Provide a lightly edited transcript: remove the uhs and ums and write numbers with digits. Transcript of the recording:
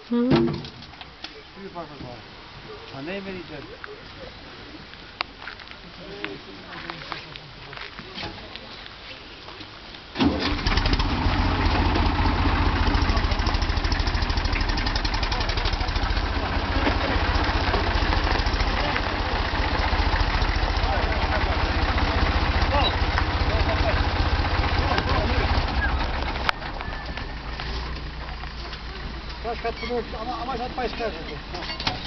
Suyu bak bak. Ha ne vereceğiz? Kaç kat bunu ama hep başka.